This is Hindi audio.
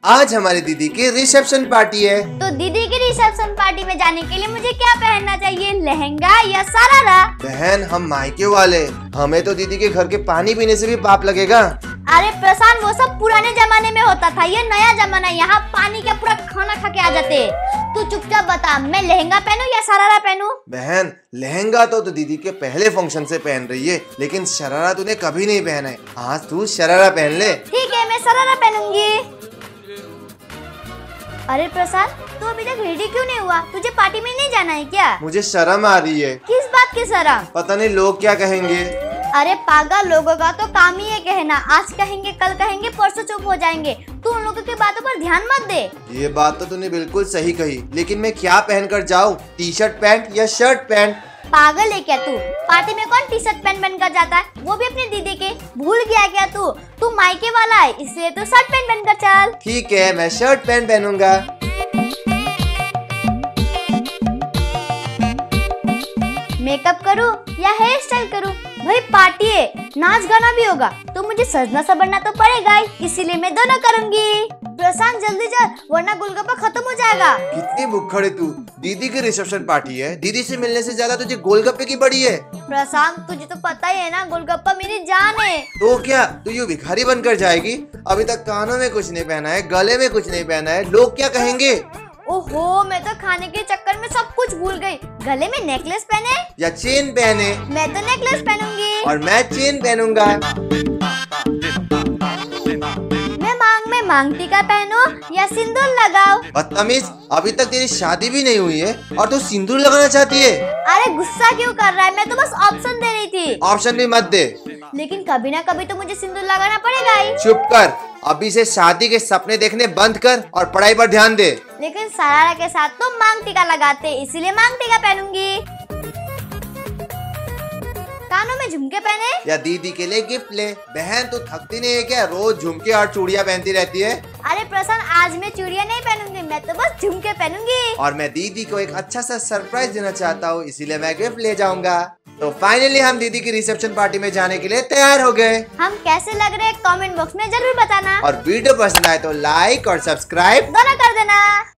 आज हमारी दीदी की रिसेप्शन पार्टी है। तो दीदी की रिसेप्शन पार्टी में जाने के लिए मुझे क्या पहनना चाहिए, लहंगा या सरारा? बहन हम मायके वाले, हमें तो दीदी के घर के पानी पीने से भी पाप लगेगा। अरे प्रशांत, वो सब पुराने जमाने में होता था, ये नया जमाना, यहाँ पानी का पूरा खाना खा के आ जाते। तू चुपचाप बता, मैं लहंगा पहनूं या सरारा पहनूं? बहन लहंगा तो दीदी के पहले फंक्शन से पहन रही है, लेकिन शरारा तूने कभी नहीं पहना है। आज तू शरारा पहन ले। ठीक है, मैं शरारा पहनूंगी। अरे प्रसाद, तू अभी तक रेडी क्यों नहीं हुआ? तुझे पार्टी में नहीं जाना है क्या? मुझे शर्म आ रही है। किस बात की शर्म? पता नहीं लोग क्या कहेंगे। अरे पागल, लोगों का तो काम ही है कहना। आज कहेंगे, कल कहेंगे, परसों चुप हो जाएंगे। तू उन लोगों की बातों पर ध्यान मत दे। ये बात तो तूने बिल्कुल सही कही, लेकिन मैं क्या पहन कर जाऊँ? टी शर्ट पैंट या शर्ट पैंट? पागल है क्या तू? पार्टी में कौन टी शर्ट पैंट पहनकर जाता है, वो भी अपनी दीदी के? भूल गया क्या तू? तू मायके वाला है, इसलिए तू शर्ट पैंट पहनकर चल। ठीक है, मैं शर्ट पैंट पहनूंगा। मेकअप करूं या हेयर स्टाइल करूं? भाई पार्टी है, नाच गाना भी होगा, तो मुझे सजना संवरना तो पड़ेगा ही, इसीलिए मैं दोनों करूंगी। प्रशांत जल्दी चल, वरना गोलगप्पा खत्म हो जाएगा। कितनी भुक्खड़ है तू? दीदी की रिसेप्शन पार्टी है, दीदी से मिलने से ज्यादा तुझे गोलगप्पे की बड़ी है। प्रशांत तुझे तो पता ही है ना, गोलगप्पा मेरी जान है। तो क्या तू यूँ भिखारी बनकर जाएगी? अभी तक कानों में कुछ नहीं पहना है, गले में कुछ नहीं पहना है, लोग क्या कहेंगे? ओहो, मैं तो खाने के चक्कर में सब कुछ भूल गई। गले में नेकलेस पहने या चेन पहने? मैं तो नेकलेस पहनूंगी। और मैं चेन पहनूंगा। मैं मांग में मांग टीका पहनूं या सिंदूर लगाओ? बदतमीज, अभी तक तेरी शादी भी नहीं हुई है और तू सिंदूर लगाना चाहती है? अरे गुस्सा क्यों कर रहा है? मैं तो बस ऑप्शन दे रही थी। ऑप्शन भी मत दे। लेकिन कभी ना कभी तो मुझे सिंदूर लगाना पड़ेगा ही। चुप कर, अभी से शादी के सपने देखने बंद कर और पढ़ाई पर ध्यान दे। लेकिन सरारा के साथ तो मांग टीका लगाते, इसीलिए मांग टीका पहनूंगी। कानों में झुमके पहने या दीदी के लिए गिफ्ट ले। बहन तू थकती नहीं है क्या? रोज झुमके और चूड़ियाँ पहनती रहती है। अरे प्रसन्न, आज मैं चूड़ियाँ नहीं पहनूंगी, मैं तो बस झुमके पहनूंगी। और मैं दीदी को एक अच्छा सा सरप्राइज देना चाहता हूँ, इसीलिए मैं गिफ्ट ले जाऊंगा। तो फाइनली हम दीदी की रिसेप्शन पार्टी में जाने के लिए तैयार हो गए। हम कैसे लग रहे हैं कमेंट बॉक्स में जरूर बताना, और वीडियो पसंद आए तो लाइक और सब्सक्राइब दोनों कर देना।